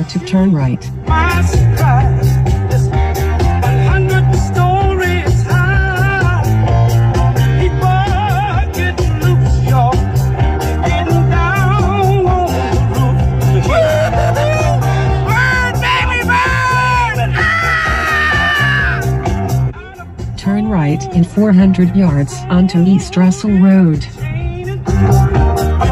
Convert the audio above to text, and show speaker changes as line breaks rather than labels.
to turn right.
My surprise is 100 stories high. People getting loose, y'all. Getting down on the roof. Burn, baby, burn! Ah!
Turn right in 400 yards onto East Russell Road.